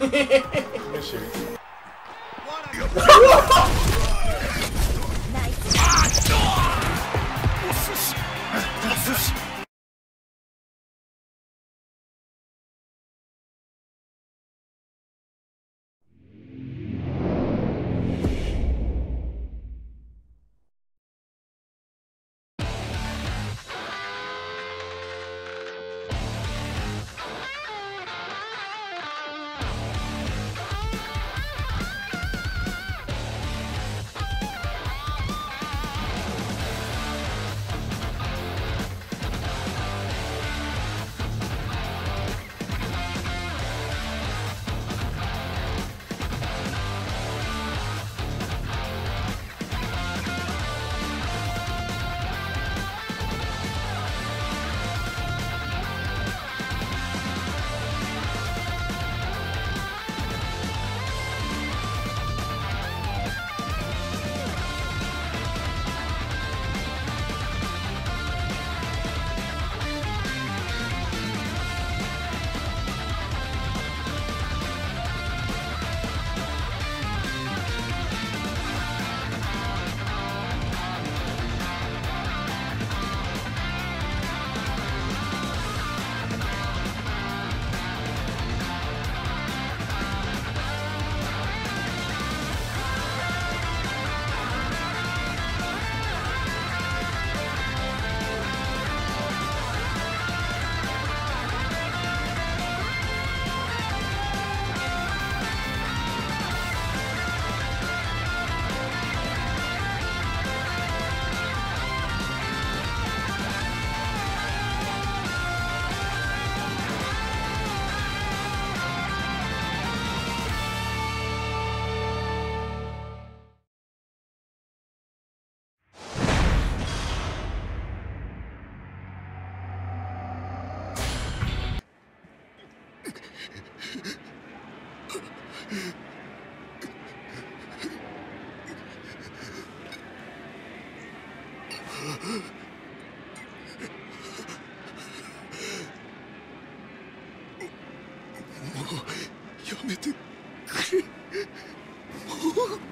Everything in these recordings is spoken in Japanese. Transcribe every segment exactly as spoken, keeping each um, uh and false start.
やめてくれ。もう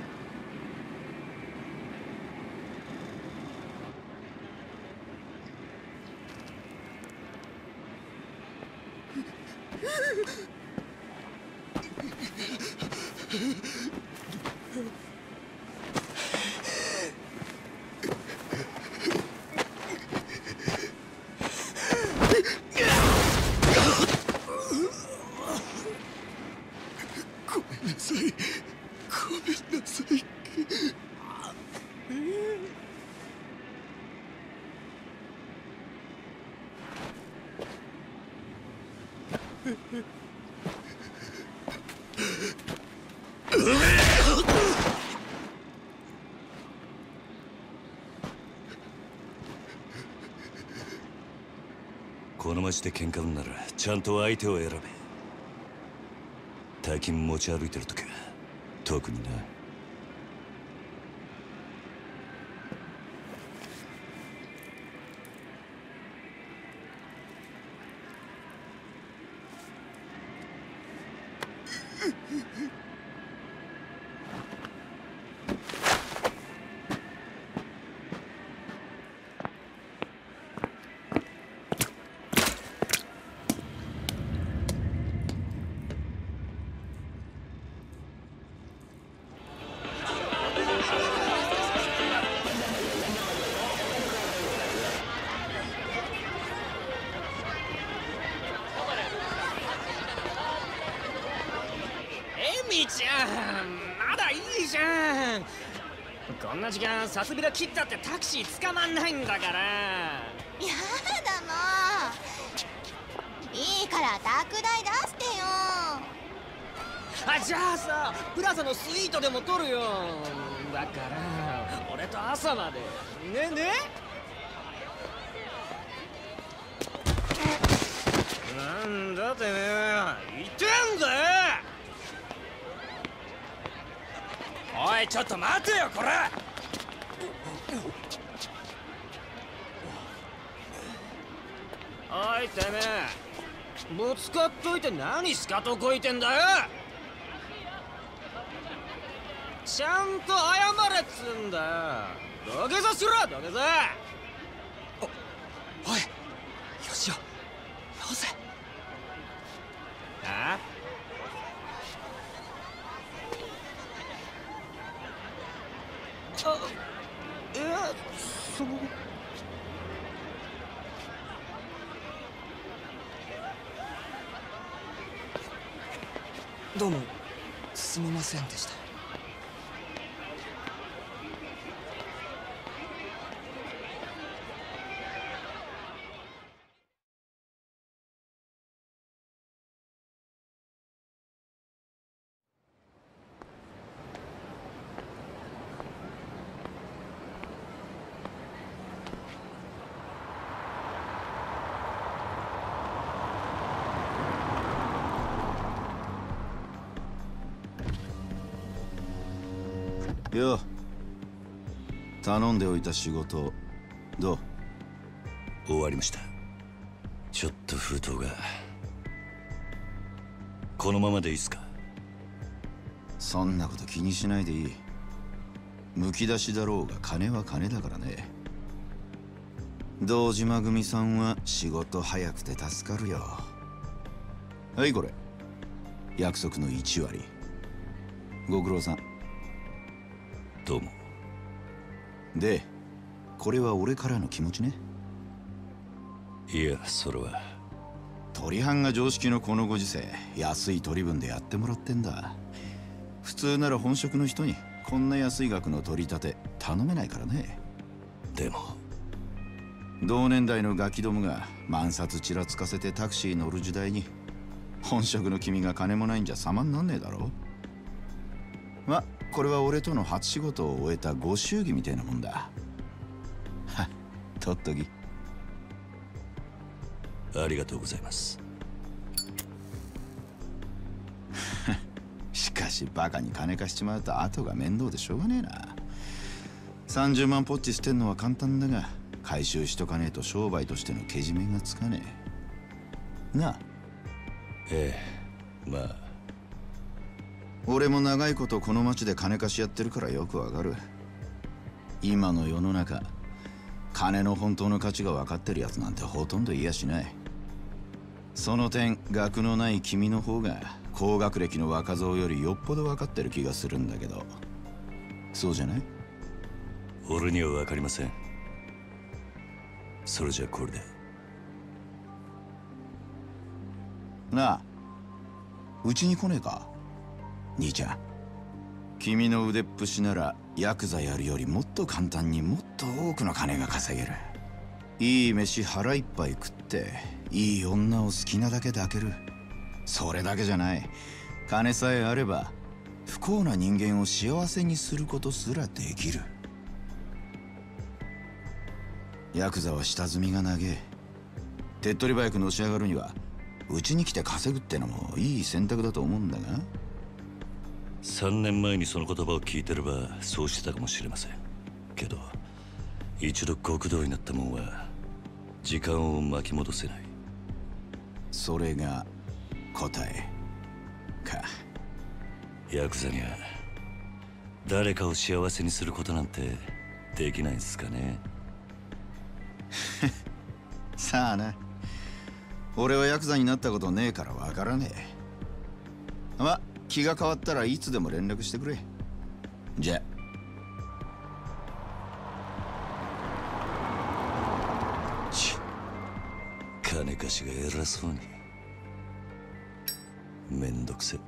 ごめんなさい。ごめんなさい。 この町で喧嘩売んならちゃんと相手を選べ。大金持ち歩いてるとか特にな。 ちゃん、まだいいじゃん。こんな時間さすびら切ったってタクシー捕まんないんだから。やだもういいから宅代出してよ。 あ、じゃあさプラザのスイートでも取るよ。だから俺と朝までねね。なんだてめえ言ってんだよ。おいちょっと待てよこれ。おいてめえぶつかっといて何しかとこいてんだよ。ちゃんと謝れっつうんだよ。土下座しろ土下座。 おおい、よしよ、よせ。 ああ、いや、そのどうもすみませんでした。 よう、頼んでおいた仕事どう？ 終わりました。ちょっと封筒が。このままでいいっすか？ そんなこと気にしないでいい。むき出しだろうが金は金だからね。堂島組さんは仕事早くて助かるよ。はい、これ約束のいち割。ご苦労さん。 どうも。 で、これは俺からの気持ちね。 いや、それは取り半が常識のこのご時世、安い取り分でやってもらってんだ。普通なら本職の人にこんな安い額の取り立て頼めないからね。 でも同年代のガキどもが万札ちらつかせてタクシー乗る時代に、本職の君が金もないんじゃ様になんねえだろ。ま、これは俺との初仕事を終えたご祝儀みたいなもんだ。はっ、取っとき。 ありがとうございます。 しかしバカに金貸しちまうと後が面倒でしょうがねえな。さんじゅうまんポッチ捨てんのは簡単だが、回収しとかねえと商売としてのけじめがつかねえなあ。 ええ、まあ俺も長いことこの町で金貸しやってるからよくわかる。今の世の中、金の本当の価値が分かってるやつなんてほとんどいやしない。その点、学のない君の方が高学歴の若造よりよっぽど分かってる気がするんだけど、そうじゃない？ 俺には分かりません。それじゃこれで。 なあ、うちに来ねえか兄ちゃん。君の腕っぷしならヤクザやるよりもっと簡単にもっと多くの金が稼げる。いい飯腹いっぱい食っていい女を好きなだけ抱ける。それだけじゃない、金さえあれば不幸な人間を幸せにすることすらできる。ヤクザは下積みが長え。手っ取り早くのし上がるにはうちに来て稼ぐってのもいい選択だと思うんだが。 さんねんまえにその言葉を聞いてればそうしてたかもしれませんけど、一度極道になったもんは時間を巻き戻せない。 それが答えか。 ヤクザには誰かを幸せにすることなんてできないんすかね。 さあな、俺はヤクザになったことねえからわからねえ。ま、気が変わったらいつでも連絡してくれ。じゃ。 ち金貸しが偉そうに。めんどくせ。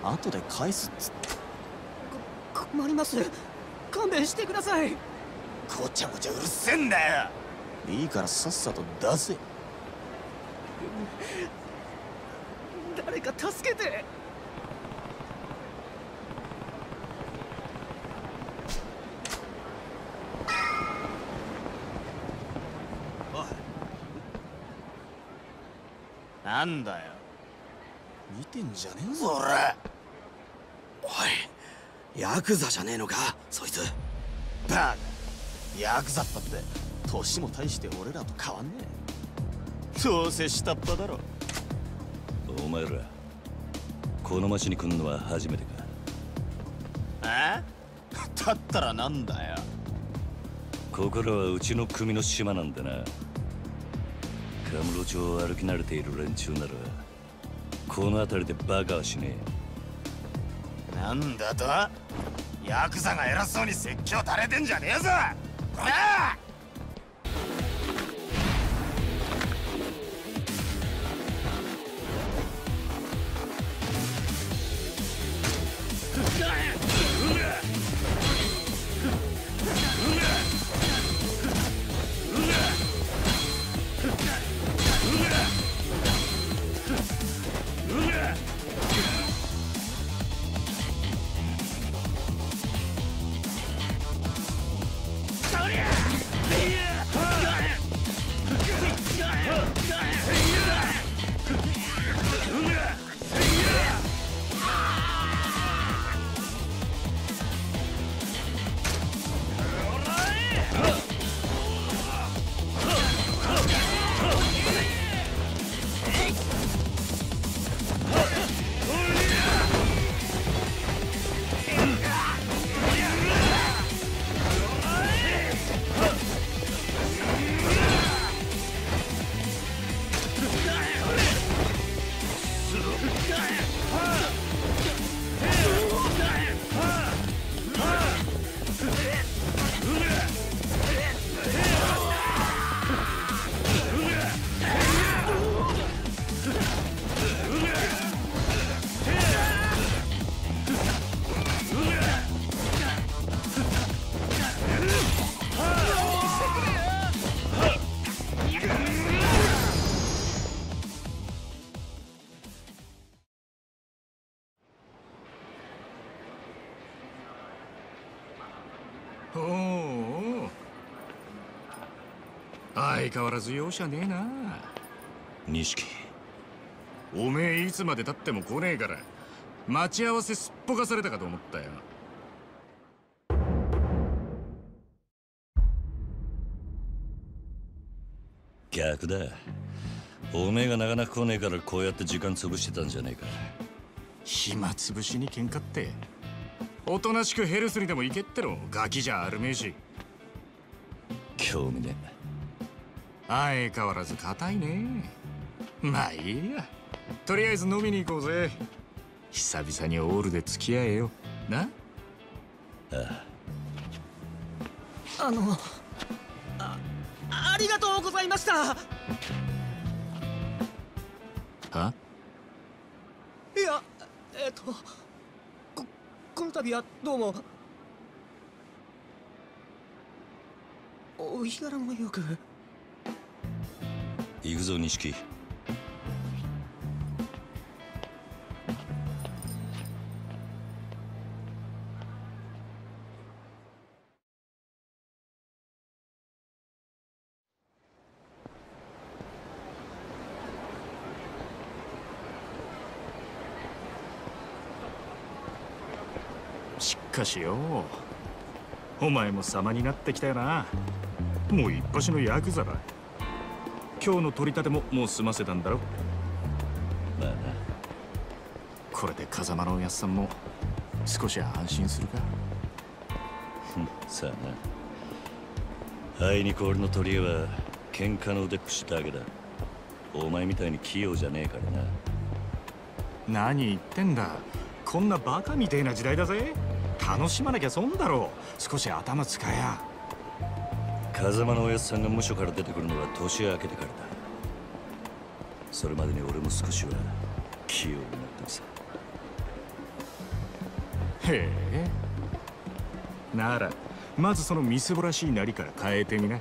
後で返すっつって。こ困ります。勘弁してください。 ごちゃごちゃうるせえんだよ。 いいからさっさと出せ。誰か助けて。 なんだよ。 見てんじゃねえぞ。 それ。 おい、ヤクザじゃねえのかそいつ。 バカ、ヤクザったって年も大して俺らと変わんねえ。どうせ下っ端だろ。 お前らこの町に来んのは初めてか？ え？だったらなんだよ。 ここらはうちの組の島なんだな。カムロ町を歩き慣れている連中ならこの辺りでバカはしねえ。なんだと？ヤクザが偉そうに説教垂れてんじゃねえぞ。こら！ おお、相変わらず容赦ねえな。 錦。 おめえいつまでたっても来ねえから待ち合わせすっぽかされたかと思ったよ。 逆だ。おめえがなかなか来ねえからこうやって時間潰してたんじゃねえか。 暇つぶしに喧嘩っておとなしくヘルスにでも行けってろ。ガキじゃあるめえし。 興味ね相変わらず硬いね。まあいいや、とりあえず飲みに行こうぜ。久々にオールで付き合えよな。 ああ。 あのあありがとうございました。 はいや、えっとここの度はどうも。お日柄もよく。 行くぞ錦。 しかしよ、お前も様になってきたよな。もう一発のヤクザだ。今日の取り立てももう済ませたんだろ。 まあな。 これで風間のおやっさんも少し安心するか。 さあな。あいにく俺の取り柄は喧嘩の腕っぷしだけだ。お前みたいに器用じゃねえからな。 何言ってんだ。こんなバカみてえな時代だぜ。楽しまなきゃ損だろう。少し頭使えや。 風間のおやっさんが無所から出てくるのは年明けてからだ。それまでに俺も少しは器用になってるさ。 へえ。ならまずそのみすぼらしいなりから変えてみな。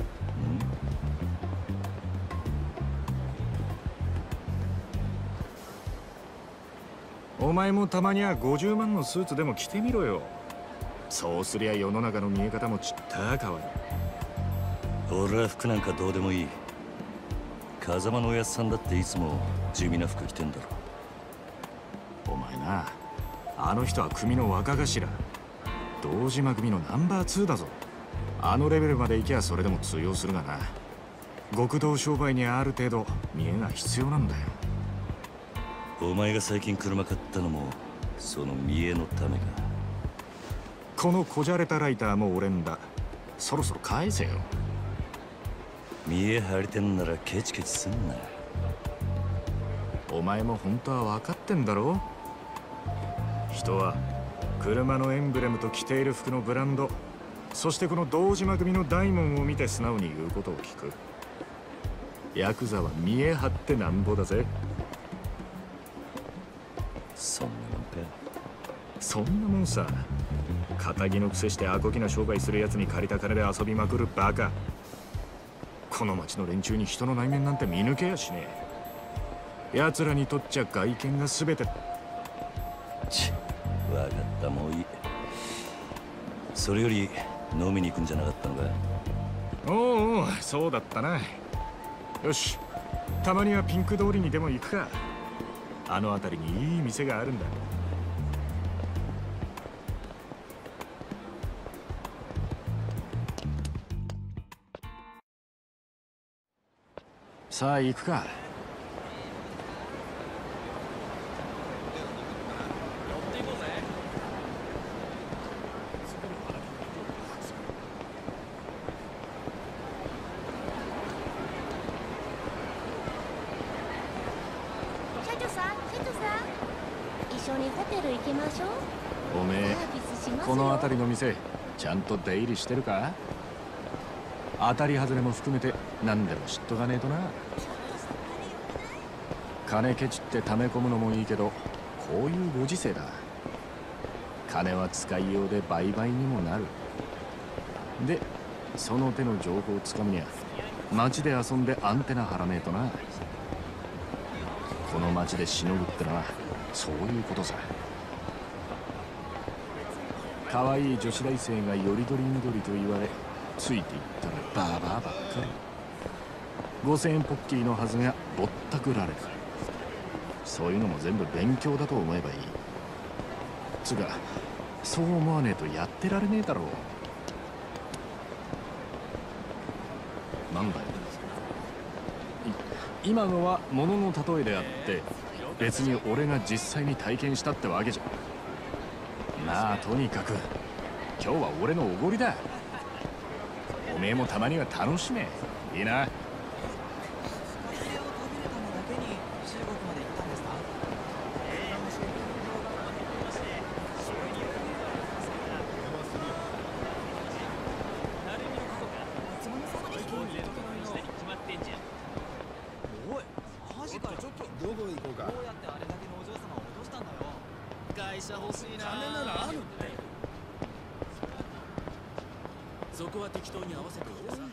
お前もたまにはごじゅうまんのスーツでも着てみろよ。そうすりゃ世の中の見え方もちった変わる。 俺は服なんかどうでもいい。風間のおやっさんだっていつも地味な服着てんだろ。 お前な、あの人は組の若頭、堂島組のナンバーツーだぞ。あのレベルまで行きゃそれでも通用するがな。極道商売にはある程度見えが必要なんだよ。 お前が最近車買ったのもその見栄のためか。 このこじゃれたライターも俺んだ。そろそろ返せよ。 見栄張りてんならケチケチすんな。 お前も本当は分かってんだろ。人は車のエンブレムと着ている服のブランド、そしてこの堂島組の大門を見て素直に言うことを聞く。ヤクザは見栄張ってなんぼだぜ。 そんなもんか。 そんなもんさ。仇の癖してアコギな商売するやつに借りた金で遊びまくるバカ。この町の連中に人の内面なんて見抜けやしねえ。奴らにとっちゃ外見が全て。 ち分かった、もういい。それより飲みに行くんじゃなかったのか。 おうおう、そうだったな。よし、たまにはピンク通りにでも行くか。あの辺りにいい店があるんだ。さあ行くか。 社長さん、社長さん、一緒にホテル行きましょう。 おめえサービスしますよ。 この辺りの店ちゃんと出入りしてるか。当たり外れも含めて何でも知っとかねえとな。金ケチって溜め込むのもいいけど、こういうご時世だ。金は使いようで売買にもなる。でその手の情報をつかむには街で遊んでアンテナ張らねえとな。この街でしのぐってのはそういうことさ。可愛い女子大生がよりどりみどりと言われ、ついていったらバーバーばっかり。ごせんえんポッキリのはずがぼったくられる。そういうのも全部勉強だと思えばいい。つうかそう思わねえとやってられねえだろう。なんだよ、い今のは物の例えであって、別に俺が実際に体験したってわけじゃ。まあとにかく今日は俺のおごりだ。おめえもたまには楽しめ。いいな。 そこは適当に合わせておいてさ。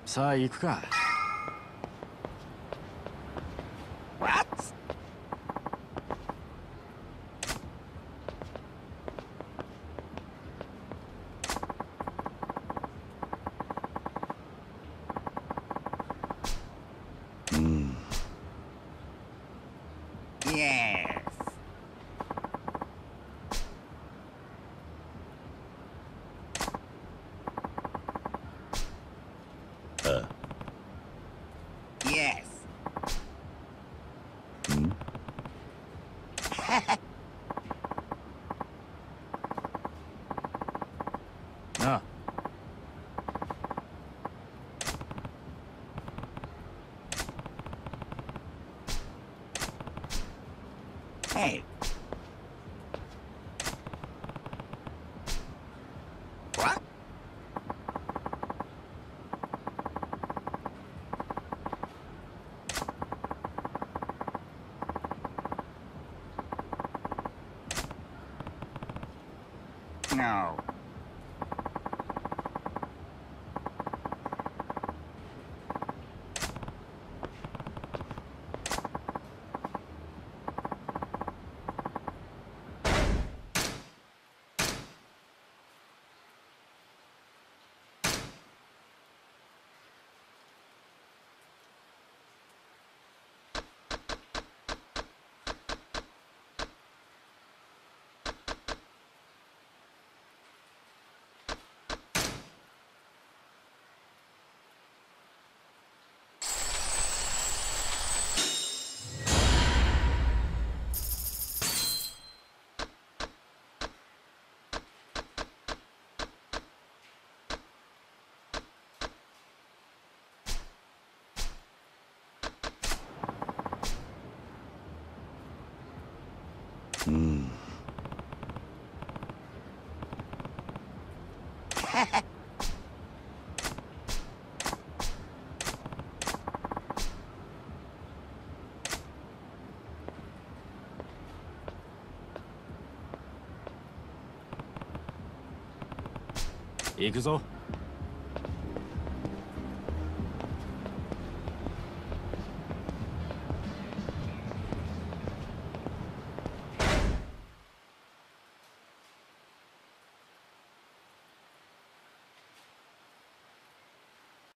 さあ行くか。 うん。 なあ。 Hey. What? No. うん。 行くぞ。